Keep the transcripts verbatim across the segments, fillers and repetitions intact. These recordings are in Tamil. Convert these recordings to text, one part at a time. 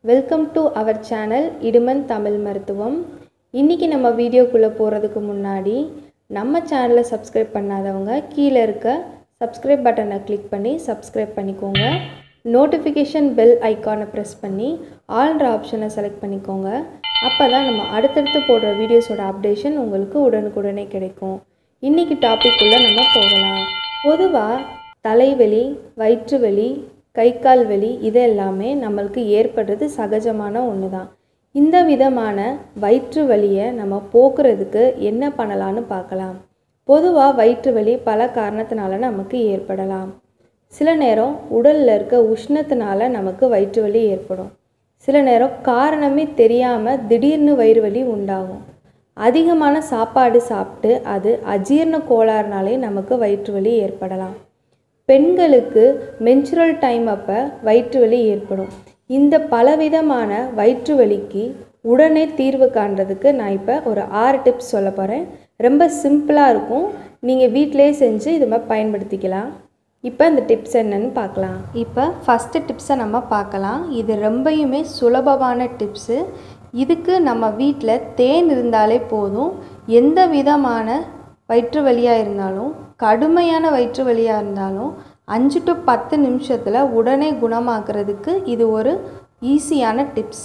வெல்கம் டு அவர் சேனல் இடுமன் தமிழ் மருத்துவம். இன்றைக்கி நம்ம வீடியோக்குள்ளே போகிறதுக்கு முன்னாடி நம்ம சேனலை சப்ஸ்கிரைப் பண்ணாதவங்க கீழே இருக்க சப்ஸ்கிரைப் பட்டனை கிளிக் பண்ணி சப்ஸ்கிரைப் பண்ணிக்கோங்க. நோட்டிஃபிகேஷன் பெல் ஐக்கானை ப்ரெஸ் பண்ணி ஆல்ன்ற ஆப்ஷனை செலக்ட் பண்ணிக்கோங்க. அப்போ தான் நம்ம அடுத்தடுத்து போடுற வீடியோஸோட அப்டேஷன் உங்களுக்கு உடனுக்குடனே கிடைக்கும். இன்றைக்கி டாபிக் உள்ள நம்ம போகலாம். பொதுவாக தலைவலி, வயிற்று வலி, கை கால் வலி இது எல்லாமே நம்மளுக்கு ஏற்படுறது சகஜமான ஒன்று தான். இந்த விதமான வயிற்று வலியை நம்ம போக்குறதுக்கு என்ன பண்ணலான்னு பார்க்கலாம். பொதுவாக வயிற்று வலி பல காரணத்தினால நமக்கு ஏற்படலாம். சில நேரம் உடலில் இருக்க உஷ்ணத்தினால நமக்கு வயிற்று வலி ஏற்படும். சில நேரம் காரணமே தெரியாமல் திடீர்னு வயிறு வலி உண்டாகும். அதிகமான சாப்பாடு சாப்பிட்டு அது அஜீரண கோளாறுனாலே நமக்கு வயிற்று வலி ஏற்படலாம். பெண்களுக்கு மென்சுரல் டைம் அப்போ வயிற்று வலி ஏற்படும். இந்த பலவிதமான வயிற்று வலிக்கு உடனே தீர்வு காண்றதுக்கு நான் இப்போ ஒரு ஆறு டிப்ஸ் சொல்ல போகிறேன். ரொம்ப சிம்பிளாக இருக்கும். நீங்கள் வீட்டிலே செஞ்சு இது மாதிரி பயன்படுத்திக்கலாம். இப்போ இந்த டிப்ஸ் என்னன்னு பார்க்கலாம். இப்போ ஃபஸ்ட்டு டிப்ஸை நம்ம பார்க்கலாம். இது ரொம்பயுமே சுலபமான டிப்ஸு. இதுக்கு நம்ம வீட்டில் தேன் இருந்தாலே போதும். எந்த விதமான வயிற்று வலியாக இருந்தாலும், கடுமையான வயிற்று வலியாக இருந்தாலும் அஞ்சு டு பத்து நிமிஷத்தில் உடனே குணமாக்குறதுக்கு இது ஒரு ஈஸியான டிப்ஸ்.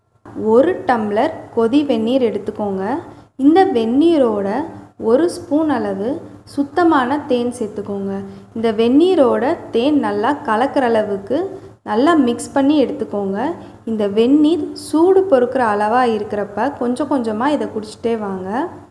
ஒரு டம்ளர் கொதி வெந்நீர் எடுத்துக்கோங்க. இந்த வெந்நீரோட ஒரு ஸ்பூன் அளவு சுத்தமான தேன் சேர்த்துக்கோங்க. இந்த வெந்நீரோட தேன் நல்லா கலக்கிற அளவுக்கு நல்லா மிக்ஸ் பண்ணி எடுத்துக்கோங்க. இந்த வெந்நீர் சூடு பொறுக்கிற அளவாக இருக்கிறப்ப கொஞ்சம் கொஞ்சமாக இதை குடிச்சிட்டே வாங்க.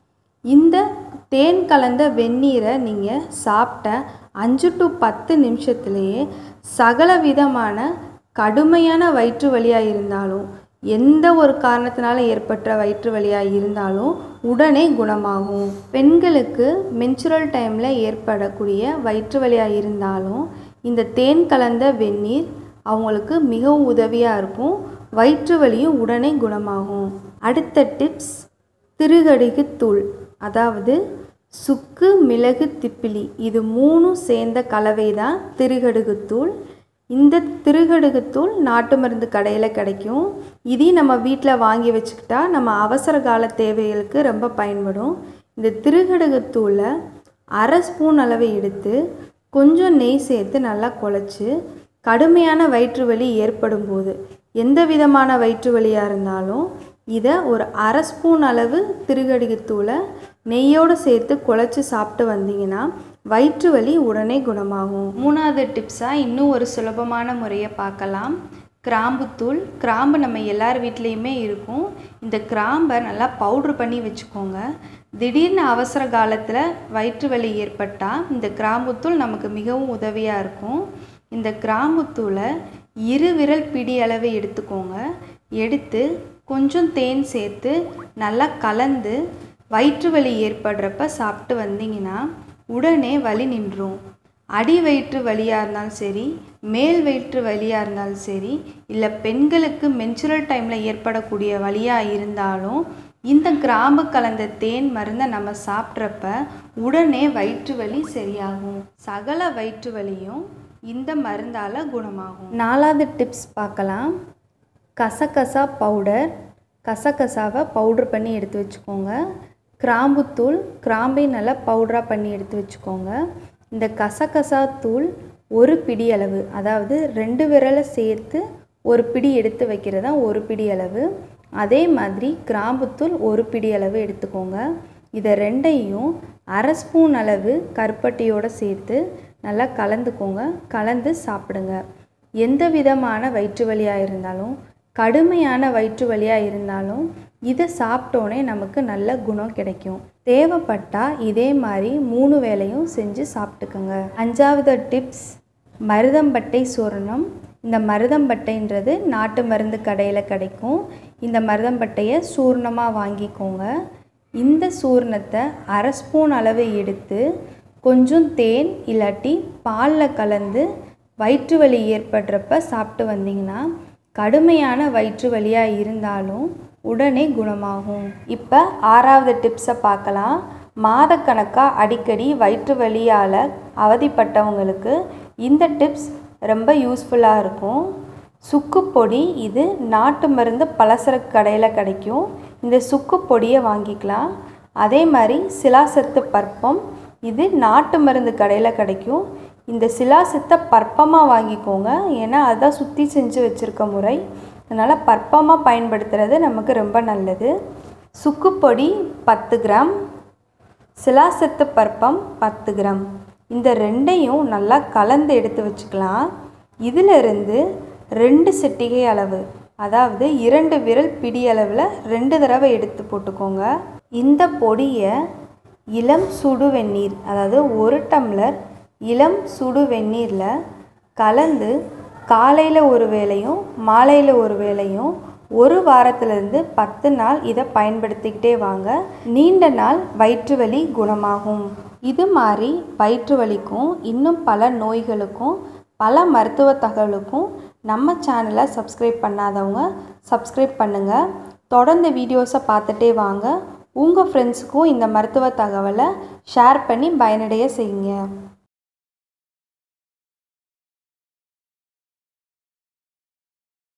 இந்த தேன் கலந்த வெந்நீரை நீங்கள் சாப்பிட்ட அஞ்சு டு பத்து நிமிஷத்துலேயே சகல விதமான கடுமையான வயிற்று வலியாக இருந்தாலும், எந்த ஒரு காரணத்தினால ஏற்பட்ட வயிற்று வலியாக இருந்தாலும் உடனே குணமாகும். பெண்களுக்கு மென்சுரல் டைமில் ஏற்படக்கூடிய வயிற்று வலியாக இருந்தாலும் இந்த தேன் கலந்த வெந்நீர் அவங்களுக்கு மிகவும் உதவியாக இருக்கும். வயிற்று வலியும் உடனே குணமாகும். அடுத்த டிப்ஸ், திருகடுகு தூள், அதாவது சுக்கு, மிளகு, திப்பிலி இது மூணும் சேர்ந்த கலவை தான் திருகடுகு தூள். இந்த திருகடுகு தூள் நாட்டு மருந்து கடையில் கிடைக்கும். இதையும் நம்ம வீட்டில் வாங்கி வச்சுக்கிட்டா நம்ம அவசர கால தேவைகளுக்கு ரொம்ப பயன்படும். இந்த திருகடுகு தூளை அரை ஸ்பூன் அளவு எடுத்து கொஞ்சம் நெய் சேர்த்து நல்லா குழச்சி, கடுமையான வயிற்று வலி ஏற்படும் போது, எந்த விதமான வயிற்று வலியாக இருந்தாலும் இதை ஒரு அரை ஸ்பூன் அளவு திருகடுகு தூளை நெய்யோடு சேர்த்து குழச்சி சாப்பிட்டு வந்தீங்கன்னா வயிற்று வலி உடனே குணமாகும். மூணாவது டிப்ஸாக இன்னும் ஒரு சுலபமான முறையை பார்க்கலாம். கிராம்புத்தூள். கிராம்பு நம்ம எல்லார் வீட்லேயுமே இருக்கும். இந்த கிராம்பை நல்லா பவுட்ரு பண்ணி வச்சுக்கோங்க. திடீர்னு அவசர காலத்தில் வயிற்று வலி ஏற்பட்டால் இந்த கிராம்புத்தூள் நமக்கு மிகவும் உதவியாக இருக்கும். இந்த கிராம்புத்தூளை இரு விரல் பிடி அளவு எடுத்துக்கோங்க. எடுத்து கொஞ்சம் தேன் சேர்த்து நல்லா கலந்து வயிற்று வலி ஏற்படுறப்ப சாப்பிட்டு வந்தீங்கன்னா உடனே வலி நின்றும். அடி வயிற்று வலியாக இருந்தாலும் சரி, மேல் வயிற்று வலியாக இருந்தாலும் சரி, இல்லை பெண்களுக்கு மென்சுரல் டைமில் ஏற்படக்கூடிய வலியாக இருந்தாலும் இந்த கிராம்பு கலந்த தேன் மருந்தை நம்ம சாப்பிட்றப்ப உடனே வயிற்று வலி சரியாகும். சகல வயிற்று வலியும் இந்த மருந்தால் குணமாகும். நாலாவது டிப்ஸ் பார்க்கலாம். கசகசா பவுடர். கசகசாவை பவுட்ரு பண்ணி எடுத்து வச்சுக்கோங்க. கிராம்புத்தூள், கிராம்பையும் நல்லா பவுடராக பண்ணி எடுத்து வச்சுக்கோங்க. இந்த கசகசா தூள் ஒரு பிடி அளவு, அதாவது ரெண்டு விரலை சேர்த்து ஒரு பிடி எடுத்து வைக்கிறது தான் ஒரு பிடி அளவு. அதே மாதிரி கிராம்புத்தூள் ஒரு பிடி அளவு எடுத்துக்கோங்க. இதை ரெண்டையும் அரை ஸ்பூன் அளவு கருப்பட்டியோடு சேர்த்து நல்லா கலந்துக்கோங்க. கலந்து சாப்பிடுங்க. எந்த விதமான வயிற்று வலியாக இருந்தாலும், கடுமையான வயிற்று வலியாக இருந்தாலும் இதை சாப்பிட்டோன்னே நமக்கு நல்ல குணம் கிடைக்கும். தேவைப்பட்டால் இதே மாதிரி மூணு வேளையும் செஞ்சு சாப்பிட்டுக்கோங்க. அஞ்சாவது டிப்ஸ், மருதம்பட்டை சூரணம். இந்த மருதம்பட்டைன்றது நாட்டு மருந்து கடையில் கிடைக்கும். இந்த மருதம்பட்டையை சூர்ணமாக வாங்கிக்கோங்க. இந்த சூர்ணத்தை அரை ஸ்பூன் அளவு எடுத்து கொஞ்சம் தேன் இல்லாட்டி பாலில் கலந்து வயிற்று வலி ஏற்படுறப்ப சாப்பிட்டு வந்தீங்கன்னா கடுமையான வயிற்று வலியாக இருந்தாலும் உடனே குணமாகும். இப்போ ஆறாவது டிப்ஸை பார்க்கலாம். மாதக்கணக்காக அடிக்கடி வயிற்று வலியால் அவதிப்பட்டவங்களுக்கு இந்த டிப்ஸ் ரொம்ப யூஸ்ஃபுல்லாக இருக்கும். சுக்கு பொடி இது நாட்டு மருந்து பலசரக்கு கடையில் கிடைக்கும். இந்த சுக்கு பொடியை வாங்கிக்கலாம். அதே மாதிரி சிலாசத்து பற்பம் இது நாட்டு மருந்து கடையில் கிடைக்கும். இந்த சிலாசத்தை பற்பமாக வாங்கிக்கோங்க. ஏன்னா அதான் சுற்றி செஞ்சு வச்சுருக்க முறை. அதனால் பற்பமாக பயன்படுத்துகிறது நமக்கு ரொம்ப நல்லது. சுக்கு பொடி பத்து கிராம், சிலாசத்து பற்பம் பத்து கிராம். இந்த ரெண்டையும் நல்லா கலந்து எடுத்து வச்சுக்கலாம். இதிலிருந்து ரெண்டு சிட்டிகை அளவு, அதாவது இரண்டு விரல் பிடி அளவில் ரெண்டு தடவை எடுத்து போட்டுக்கோங்க. இந்த பொடியை இளம் சுடு வெந்நீர், அதாவது ஒரு டம்ளர் இளம் சுடு வெந்நீரில் கலந்து காலையில் ஒரு வேளையும் மாலையில் ஒரு வேளையும் ஒரு வாரத்திலிருந்து பத்து நாள் இதை பயன்படுத்திக்கிட்டே வாங்க. நீண்ட நாள் வயிற்று வலி குணமாகும். இது மாதிரி வயிற்று வலிக்கும் இன்னும் பல நோய்களுக்கும் பல மருத்துவ தகவலுக்கும் நம்ம சேனலை சப்ஸ்கிரைப் பண்ணாதவங்க சப்ஸ்கிரைப் பண்ணுங்கள். தொடர்ந்து வீடியோஸை பார்த்துட்டே வாங்க. உங்கள் ஃப்ரெண்ட்ஸுக்கும் இந்த மருத்துவ தகவலை ஷேர் பண்ணி பயனடைய செய்யுங்க.